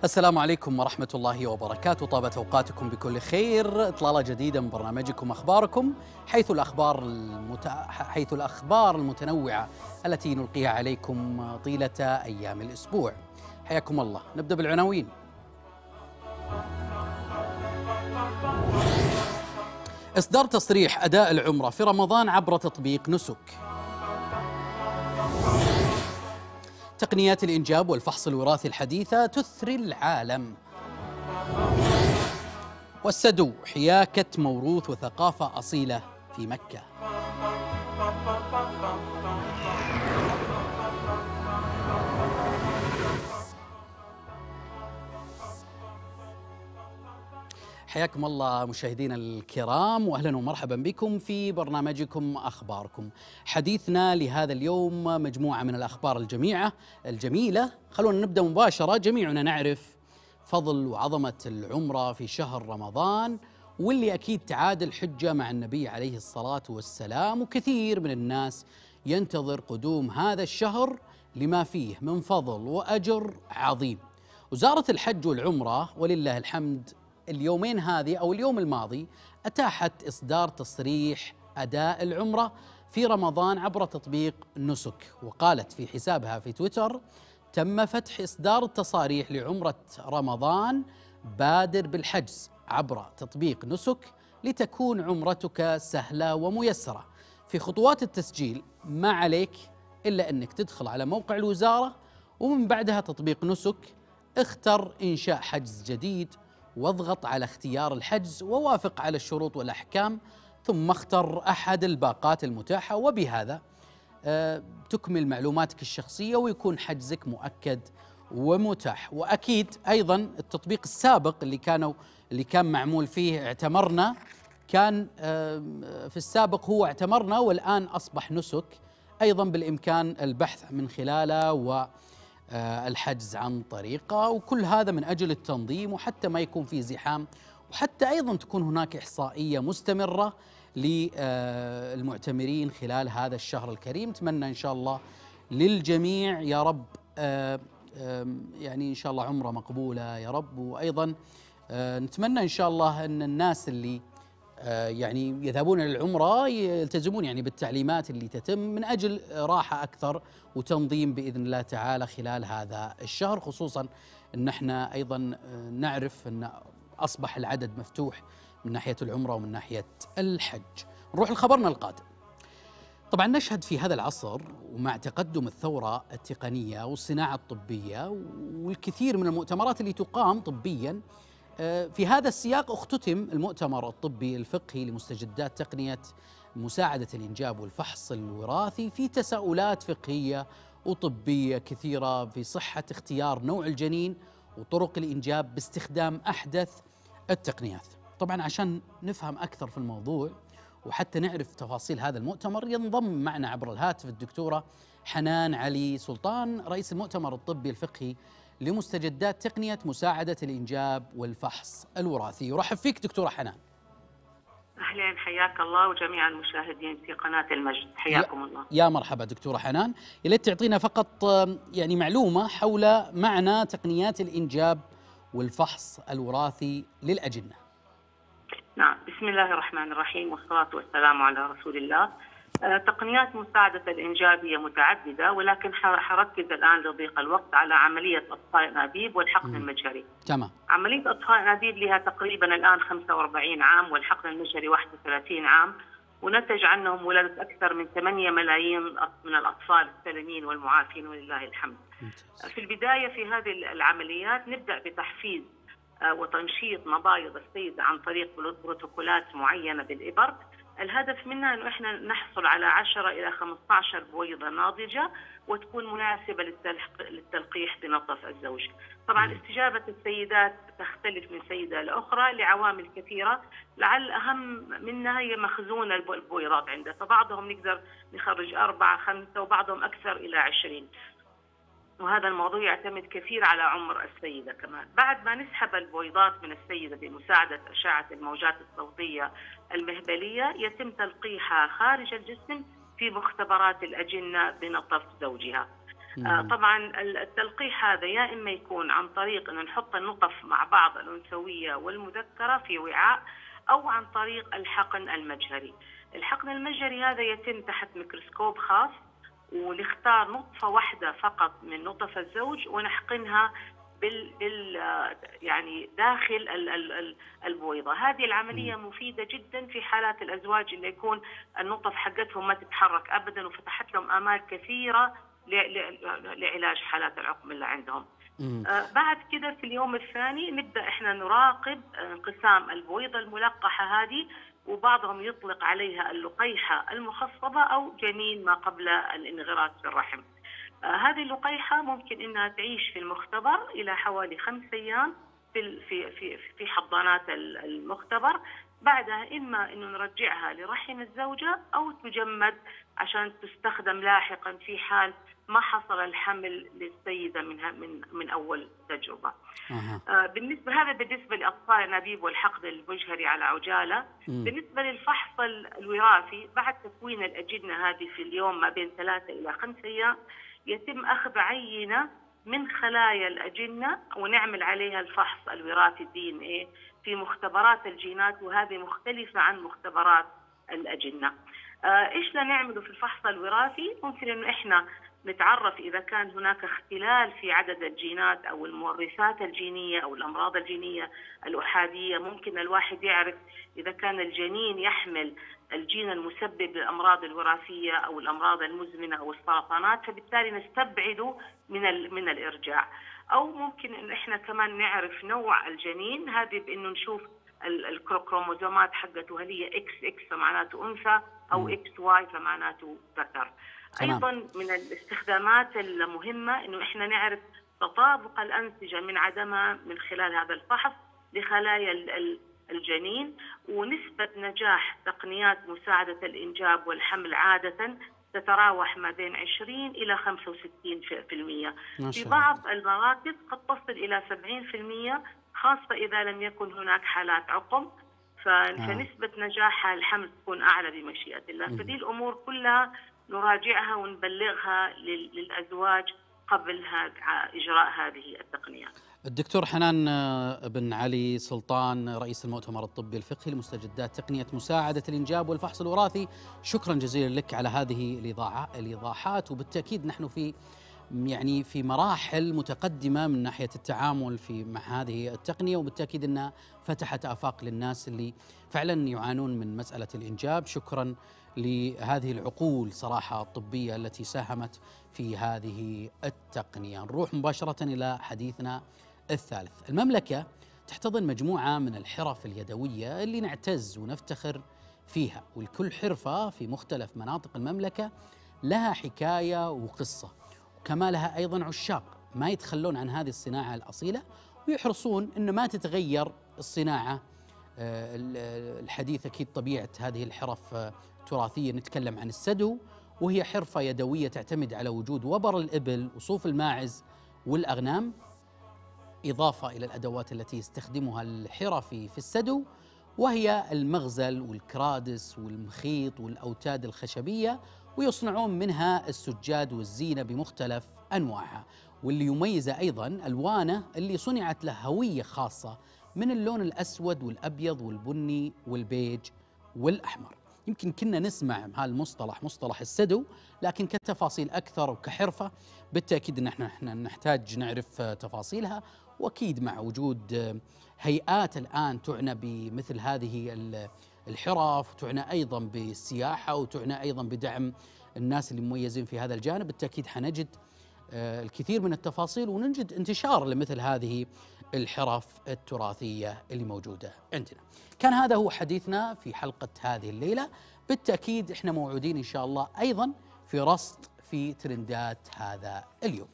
السلام عليكم ورحمة الله وبركاته. طابت أوقاتكم بكل خير. إطلالة جديدة من برنامجكم أخباركم، حيث الأخبار المتنوعة التي نلقيها عليكم طيلة أيام الأسبوع. حياكم الله. نبدأ بالعناوين. إصدار تصريح أداء العمرة في رمضان عبر تطبيق نسك. تقنيات الإنجاب والفحص الوراثي الحديثة تثري العالم. والسدو حياكة موروث وثقافة أصيلة في مكة. حياكم الله مشاهدينا الكرام، واهلا ومرحبا بكم في برنامجكم اخباركم. حديثنا لهذا اليوم مجموعه من الاخبار الجميله. خلونا نبدا مباشره. جميعنا نعرف فضل وعظمه العمره في شهر رمضان، واللي اكيد تعادل حجه مع النبي عليه الصلاه والسلام، وكثير من الناس ينتظر قدوم هذا الشهر لما فيه من فضل واجر عظيم. وزاره الحج والعمره ولله الحمد اليومين هذه أو اليوم الماضي أتاحت إصدار تصريح أداء العمرة في رمضان عبر تطبيق نسك. وقالت في حسابها في تويتر: تم فتح إصدار التصاريح لعمرة رمضان، بادر بالحجز عبر تطبيق نسك لتكون عمرتك سهلة وميسرة. في خطوات التسجيل ما عليك إلا أنك تدخل على موقع الوزارة، ومن بعدها تطبيق نسك، اختر إنشاء حجز جديد، واضغط على اختيار الحجز ووافق على الشروط والأحكام، ثم اختر أحد الباقات المتاحة، وبهذا تكمل معلوماتك الشخصية ويكون حجزك مؤكد ومتاح. وأكيد أيضا التطبيق السابق اللي كان معمول فيه اعتمرنا، كان في السابق هو اعتمرنا، والآن أصبح نسك، أيضا بالإمكان البحث من خلاله والحجز عن طريقه. وكل هذا من أجل التنظيم، وحتى ما يكون في زحام، وحتى أيضا تكون هناك إحصائية مستمرة للمعتمرين خلال هذا الشهر الكريم. نتمنى إن شاء الله للجميع يا رب، يعني إن شاء الله عمرة مقبولة يا رب. وأيضا نتمنى إن شاء الله أن الناس اللي يعني يذهبون للعمرة يلتزمون يعني بالتعليمات اللي تتم من أجل راحة أكثر وتنظيم بإذن الله تعالى خلال هذا الشهر، خصوصا أن احنا أيضا نعرف أن أصبح العدد مفتوح من ناحية العمرة ومن ناحية الحج. نروح لخبرنا القادم. طبعا نشهد في هذا العصر ومع تقدم الثورة التقنية والصناعة الطبية والكثير من المؤتمرات اللي تقام طبيا، في هذا السياق اختتم المؤتمر الطبي الفقهي لمستجدات تقنية مساعدة الإنجاب والفحص الوراثي في تساؤلات فقهية وطبية كثيرة في صحة اختيار نوع الجنين وطرق الإنجاب باستخدام أحدث التقنيات. طبعا عشان نفهم أكثر في الموضوع وحتى نعرف تفاصيل هذا المؤتمر، ينضم معنا عبر الهاتف الدكتورة حنان علي سلطان، رئيس المؤتمر الطبي الفقهي لمستجدات تقنية مساعدة الإنجاب والفحص الوراثي. يرحب فيك دكتورة حنان. أهلا، حياك الله وجميع المشاهدين في قناة المجد، حياكم الله. يا مرحبا دكتورة حنان. يا ليت تعطينا فقط يعني معلومة حول معنى تقنيات الإنجاب والفحص الوراثي للأجنة. نعم، بسم الله الرحمن الرحيم والصلاة والسلام على رسول الله. تقنيات مساعدة الإنجاب هي متعددة، ولكن حركز الآن لضيق الوقت على عملية إطفاء الأنابيب والحقن المجهري. تمام. عملية إطفاء الأنابيب لها تقريبا الآن 45 عام، والحقن المجهري 31 عام، ونتج عنهم ولادة أكثر من 8 ملايين من الأطفال السالمين والمعافين ولله الحمد. في البداية في هذه العمليات نبدأ بتحفيز وتنشيط مبايض السيدة عن طريق بروتوكولات معينة بالإبر. الهدف منها أنه إحنا نحصل على 10 إلى 15 بويضة ناضجة وتكون مناسبة للتلقيح بنطف الزوج. طبعا استجابة السيدات تختلف من سيدة لأخرى لعوامل كثيرة، لعل أهم منها هي مخزون البويضات عنده، فبعضهم نقدر نخرج 4 5 وبعضهم أكثر إلى 20، وهذا الموضوع يعتمد كثير على عمر السيدة كمان. بعد ما نسحب البويضات من السيدة بمساعدة أشعة الموجات الصوتية المهبلية، يتم تلقيحها خارج الجسم في مختبرات الأجنة بنطف زوجها. طبعا التلقيح هذا يا إما يكون عن طريق أن نحط النطف مع بعض الأنثوية والمذكرة في وعاء، أو عن طريق الحقن المجهري. الحقن المجهري هذا يتم تحت ميكروسكوب خاص، ونختار نطفة واحدة فقط من نطف الزوج ونحقنها يعني داخل البويضة. هذه العملية مفيدة جدا في حالات الأزواج اللي يكون النطف حقتهم ما تتحرك أبدا، وفتحت لهم آمال كثيرة لعلاج حالات العقم اللي عندهم. بعد كده في اليوم الثاني نبدأ إحنا نراقب انقسام البويضة الملقحة هذه، وبعضهم يطلق عليها اللقيحة المخصبة أو جنين ما قبل الانغراس في الرحم. هذه اللقيحة ممكن إنها تعيش في المختبر إلى حوالي 5 أيام في حضانات المختبر. بعدها إما إنه نرجعها لرحم الزوجة أو تجمد عشان تستخدم لاحقا في حال ما حصل الحمل للسيدة من أول تجربة. بالنسبة لأطفال الأنابيب والحقن المجهري على عجالة. بالنسبة للفحص الوراثي، بعد تكوين الأجنة هذه في اليوم ما بين 3 إلى 5 أيام يتم أخذ عينة من خلايا الأجنة ونعمل عليها الفحص الوراثي DNA في مختبرات الجينات، وهذه مختلفة عن مختبرات الأجنة. إيش نعمله في الفحص الوراثي؟ ممكن إنه إحنا نتعرف إذا كان هناك اختلال في عدد الجينات أو المورثات الجينية أو الأمراض الجينية الأحادية. ممكن الواحد يعرف إذا كان الجنين يحمل الجين المسبب للأمراض الوراثية أو الأمراض المزمنة أو السرطانات، فبالتالي نستبعده من الإرجاع. أو ممكن إن إحنا كمان نعرف نوع الجنين، هذه بإنه نشوف الكروموزومات حقته هل هي XX فمعناته أنثى أو XY فمعناته ذكر. أيضا من الاستخدامات المهمة إنه إحنا نعرف تطابق الأنسجة من عدمها من خلال هذا الفحص لخلايا الجنين. ونسبة نجاح تقنيات مساعدة الإنجاب والحمل عادة تتراوح ما بين 20 إلى 65%. في بعض المراكز قد تصل إلى 70%، خاصة إذا لم يكن هناك حالات عقم، فنسبة نجاح الحمل تكون أعلى بمشيئة الله. فدي الأمور كلها نراجعها ونبلغها للأزواج قبل إجراء هذه التقنيات. الدكتور حنان بن علي سلطان، رئيس المؤتمر الطبي الفقهي لمستجدات تقنية مساعدة الإنجاب والفحص الوراثي، شكرا جزيلا لك على هذه الإيضاحات. وبالتأكيد نحن في مراحل متقدمة من ناحية التعامل مع هذه التقنية، وبالتأكيد أنها فتحت آفاق للناس اللي فعلا يعانون من مسألة الإنجاب. شكرا لهذه العقول صراحة الطبية التي ساهمت في هذه التقنية. نروح مباشرة إلى حديثنا الثالث. المملكة تحتضن مجموعة من الحرف اليدوية اللي نعتز ونفتخر فيها، والكل حرفة في مختلف مناطق المملكة لها حكاية وقصة، وكما لها أيضا عشاق ما يتخلون عن هذه الصناعة الأصيلة، ويحرصون أن ما تتغير الصناعة الحديثة. أكيد طبيعة هذه الحرف تراثية. نتكلم عن السدو، وهي حرفة يدوية تعتمد على وجود وبر الإبل وصوف الماعز والأغنام، إضافة إلى الأدوات التي يستخدمها الحرفي في السدو، وهي المغزل والكرادس والمخيط والأوتاد الخشبية، ويصنعون منها السجاد والزينة بمختلف أنواعها. واللي يميزه أيضا ألوانه اللي صنعت له هوية خاصة من اللون الأسود والأبيض والبني والبيج والأحمر. يمكن كنا نسمع هالمصطلح مصطلح السدو، لكن كتفاصيل أكثر وكحرفة بالتأكيد أن احنا نحتاج نعرف تفاصيلها. وأكيد مع وجود هيئات الآن تعنى بمثل هذه الحرف، وتعنى أيضا بالسياحة، وتعنى أيضا بدعم الناس اللي مميزين في هذا الجانب، بالتأكيد حنجد الكثير من التفاصيل ونجد انتشار لمثل هذه الحرف التراثية اللي موجودة عندنا. كان هذا هو حديثنا في حلقة هذه الليلة. بالتأكيد احنا موعودين إن شاء الله أيضا في رصد في ترندات هذا اليوم.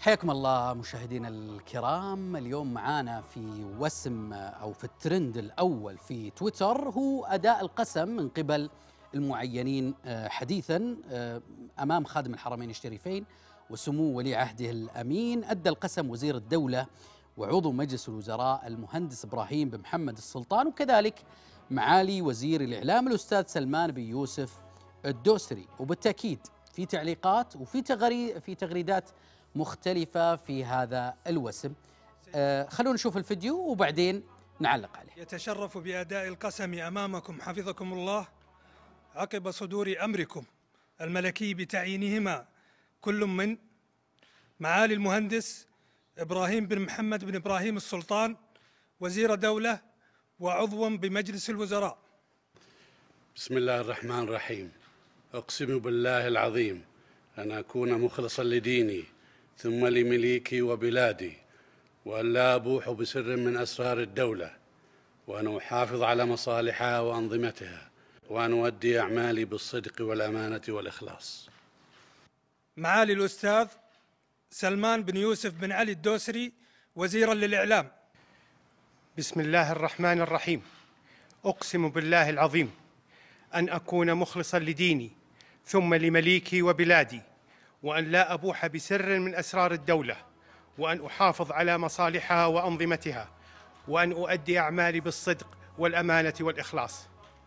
حياكم الله مشاهدينا الكرام. اليوم معانا في وسم أو في الترند الأول في تويتر هو أداء القسم من قبل المعينين حديثا أمام خادم الحرمين الشريفين وسمو ولي عهده الأمين. أدى القسم وزير الدولة وعضو مجلس الوزراء المهندس إبراهيم بن محمد السلطان، وكذلك معالي وزير الإعلام الأستاذ سلمان بن يوسف الدوسري. وبالتأكيد في تعليقات وفي تغريدات مختلفة في هذا الوسم. خلونا نشوف الفيديو وبعدين نعلق عليه. يتشرف بأداء القسم أمامكم حفظكم الله عقب صدور أمركم الملكي بتعيينهما كل من معالي المهندس إبراهيم بن محمد بن إبراهيم السلطان وزير دولة وعضوا بمجلس الوزراء. بسم الله الرحمن الرحيم. أقسم بالله العظيم أن أكون مخلصا لديني ثم لمليكي وبلادي، وأن لا أبوح بسر من أسرار الدولة، وأن أحافظ على مصالحها وأنظمتها، وأن أؤدي أعمالي بالصدق والأمانة والإخلاص. معالي الأستاذ سلمان بن يوسف بن علي الدوسري وزيرا للإعلام. بسم الله الرحمن الرحيم. أقسم بالله العظيم أن أكون مخلصا لديني ثم لمليكي وبلادي، وأن لا أبوح بسر من أسرار الدولة، وأن أحافظ على مصالحها وأنظمتها، وأن أؤدي أعمالي بالصدق والأمانة والإخلاص.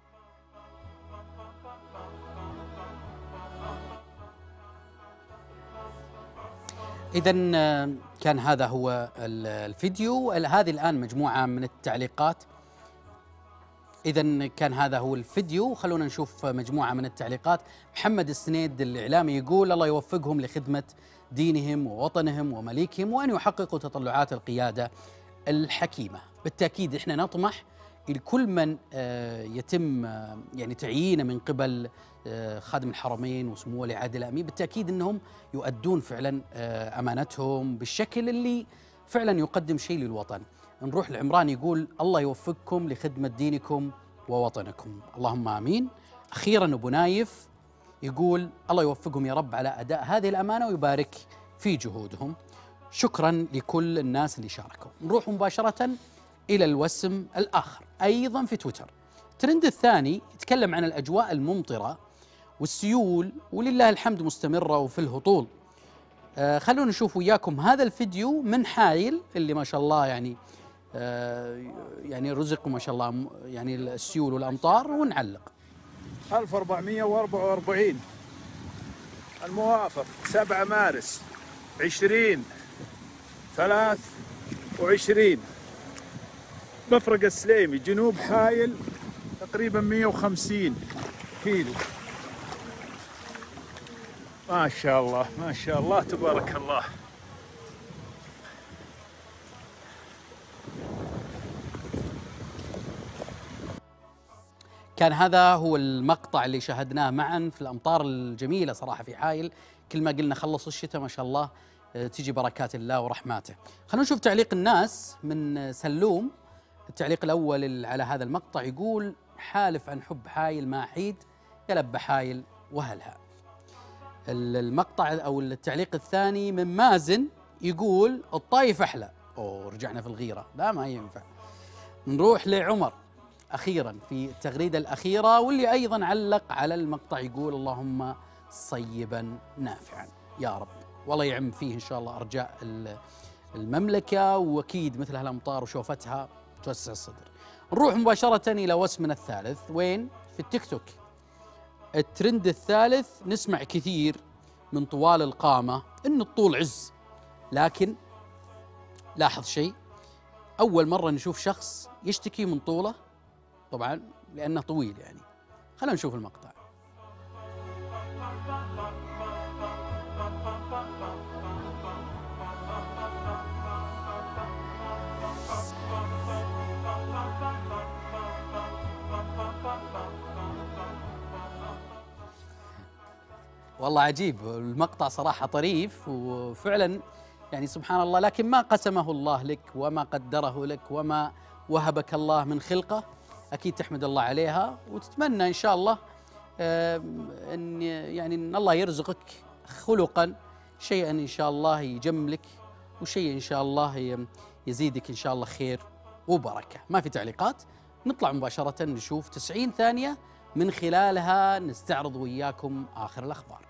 إذن كان هذا هو الفيديو. هذه الآن مجموعة من التعليقات. إذن كان هذا هو الفيديو. خلونا نشوف مجموعة من التعليقات. محمد السنيد الإعلامي يقول: الله يوفقهم لخدمة دينهم ووطنهم ومليكهم، وأن يحققوا تطلعات القيادة الحكيمة. بالتأكيد إحنا نطمح لكل من يتم يعني تعيينه من قبل خادم الحرمين وسمو ولي عهد الأمين، بالتأكيد أنهم يؤدون فعلا أمانتهم بالشكل اللي فعلا يقدم شيء للوطن. نروح لعمران يقول: الله يوفقكم لخدمة دينكم ووطنكم، اللهم آمين. أخيرا أبو نايف يقول: الله يوفقهم يا رب على أداء هذه الأمانة ويبارك في جهودهم. شكرا لكل الناس اللي شاركوا. نروح مباشرة إلى الوسم الآخر أيضا في تويتر. الترند الثاني يتكلم عن الأجواء الممطرة والسيول، ولله الحمد مستمرة وفي الهطول. خلونا نشوف وياكم هذا الفيديو من حايل اللي ما شاء الله يعني رزقوا ما شاء الله يعني السيول والأمطار، ونعلق. 1444 الموافق 7 مارس 2023 مفرق السليمي جنوب حايل تقريبا 150 كيلو. ما شاء الله ما شاء الله تبارك الله. كان هذا هو المقطع اللي شاهدناه معا في الأمطار الجميلة صراحة في حايل. كل ما قلنا خلص الشتاء ما شاء الله تيجي بركات الله ورحماته. خلونا نشوف تعليق الناس من سلوم. التعليق الأول على هذا المقطع يقول: حالف عن حب حايل ما حيد يلب حايل وهلها. المقطع أو التعليق الثاني من مازن يقول: الطايف أحلى. رجعنا في الغيرة، لا ما ينفع. نروح لعمر أخيرا في التغريدة الأخيرة، واللي أيضا علق على المقطع يقول: اللهم صيبا نافعا يا رب، والله يعم فيه إن شاء الله أرجاء المملكة، وأكيد مثل هالأمطار وشوفتها توسع الصدر. نروح مباشرة إلى وسمنا الثالث. وين؟ في التيك توك. الترند الثالث نسمع كثير من طوال القامة إن الطول عز، لكن لاحظ شيء، أول مرة نشوف شخص يشتكي من طوله، طبعا لأنه طويل يعني. خلينا نشوف المقطع. والله عجيب المقطع صراحة، طريف وفعلا يعني سبحان الله. لكن ما قسمه الله لك وما قدره لك وما وهبك الله من خلقة أكيد تحمد الله عليها، وتتمنى إن شاء الله أن الله يرزقك خلقا شيئا إن شاء الله يجملك، وشيء إن شاء الله يزيدك إن شاء الله خير وبركة. ما في تعليقات، نطلع مباشرة نشوف 90 ثانية من خلالها نستعرض وياكم آخر الأخبار.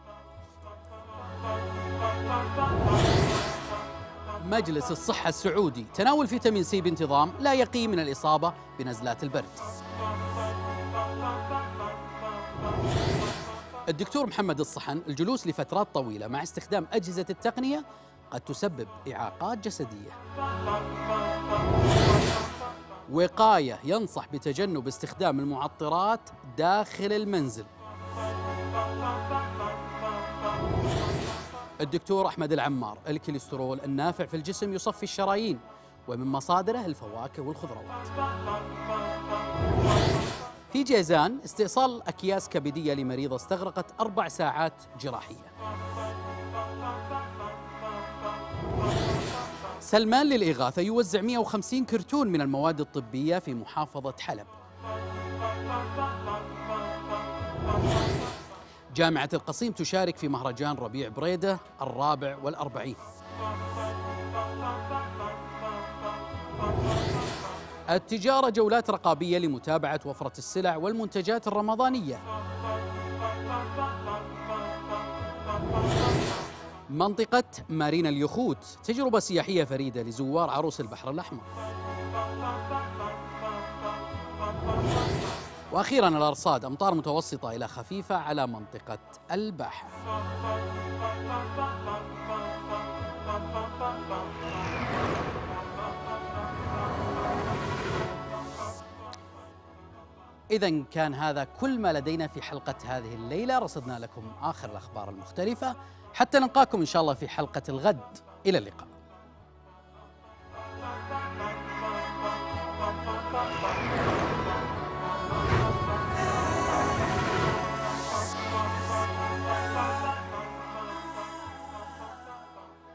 مجلس الصحة السعودي: تناول فيتامين سي بانتظام لا يقي من الإصابة بنزلات البرد. الدكتور محمد الصحن: الجلوس لفترات طويلة مع استخدام أجهزة التقنية قد تسبب إعاقات جسدية. وقاية: ينصح بتجنب استخدام المعطرات داخل المنزل. الدكتور أحمد العمار: الكوليسترول النافع في الجسم يصفي الشرايين، ومن مصادره الفواكه والخضروات. في جيزان: استئصال أكياس كبدية لمريضة استغرقت 4 ساعات جراحية. سلمان للإغاثة: يوزع 150 كرتون من المواد الطبية في محافظة حلب. جامعة القصيم تشارك في مهرجان ربيع بريدة 44. التجارة: جولات رقابية لمتابعة وفرة السلع والمنتجات الرمضانية. منطقة مارينا اليخوت: تجربة سياحية فريدة لزوار عروس البحر الأحمر. وأخيراً الأرصاد: أمطار متوسطة إلى خفيفة على منطقة الباحة. إذن كان هذا كل ما لدينا في حلقة هذه الليلة. رصدنا لكم آخر الأخبار المختلفة حتى نلقاكم إن شاء الله في حلقة الغد. إلى اللقاء.